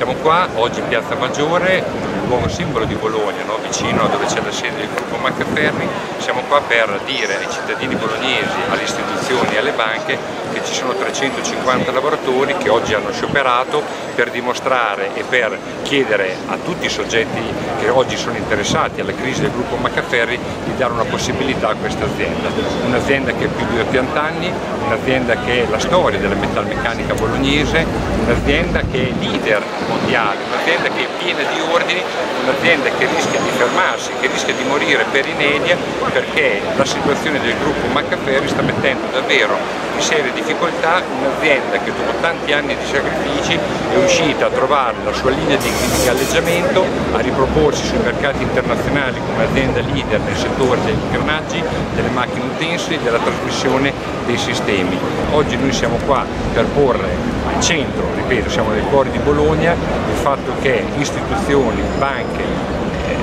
Siamo qua oggi in Piazza Maggiore, un luogo simbolo di Bologna, no? Vicino a dove c'è la sede del gruppo Maccaferri. Siamo qua per dire ai cittadini bolognesi, alle istituzioni e alle banche che ci sono 350 lavoratori che oggi hanno scioperato per dimostrare e per chiedere a tutti i soggetti che oggi sono interessati alla crisi del gruppo Maccaferri di dare una possibilità a questa azienda. Un'azienda che ha più di 80 anni, un'azienda che è la storia della metalmeccanica bolognese, un'azienda che è leader mondiale, un'azienda che è piena di ordini, un'azienda che rischia di fermarsi, che rischia di morire per inedia perché la situazione del gruppo Maccaferri sta mettendo davvero in serie difficoltà un'azienda che dopo tanti anni di sacrifici è riuscita a trovare la sua linea di galleggiamento, a riproporsi sui mercati internazionali come azienda leader nel settore degli ingranaggi, delle macchine utensili e della trasmissione dei sistemi. Oggi noi siamo qua per porre al centro, ripeto, siamo nel cuore di Bologna, il fatto che istituzioni, banche,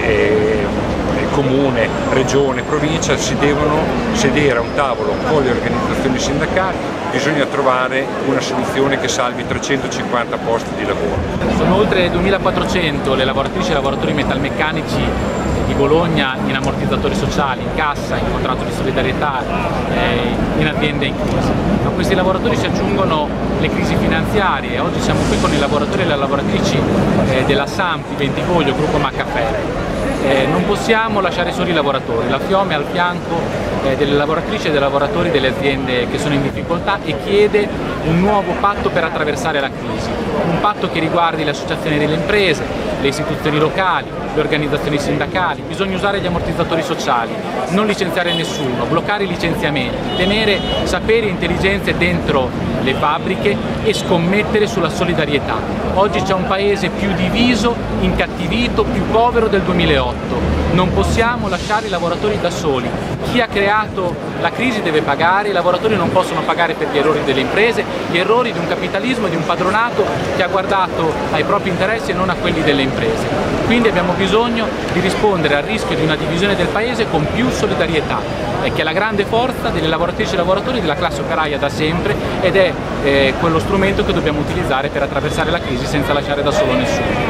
comune, regione, provincia si devono sedere a un tavolo con le organizzazioni sindacali. Bisogna trovare una soluzione che salvi 350 posti di lavoro. Sono oltre 2400 le lavoratrici e lavoratori metalmeccanici di Bologna in ammortizzatori sociali, in cassa, in contratto di solidarietà, in aziende in crisi. A questi lavoratori si aggiungono le crisi finanziarie. Oggi siamo qui con i lavoratori e le lavoratrici della Samp di Bentivoglio, gruppo Maccaferri. Non possiamo lasciare soli i lavoratori, la FIOM è al fianco delle lavoratrici e dei lavoratori delle aziende che sono in difficoltà e chiede un nuovo patto per attraversare la crisi, un patto che riguardi le associazioni delle imprese, le istituzioni locali, le organizzazioni sindacali. Bisogna usare gli ammortizzatori sociali, non licenziare nessuno, bloccare i licenziamenti, tenere saperi e intelligenze dentro le fabbriche e scommettere sulla solidarietà. Oggi c'è un paese più diviso, incattivito, più povero del 2008. Non possiamo lasciare i lavoratori da soli. Chi ha creato la crisi deve pagare, i lavoratori non possono pagare per gli errori delle imprese, gli errori di un capitalismo e di un padronato che ha guardato ai propri interessi e non a quelli delle imprese. Quindi abbiamo bisogno di rispondere al rischio di una divisione del paese con più solidarietà, che è la grande forza delle lavoratrici e lavoratori della classe operaia da sempre ed è quello strumento che dobbiamo utilizzare per attraversare la crisi senza lasciare da solo nessuno.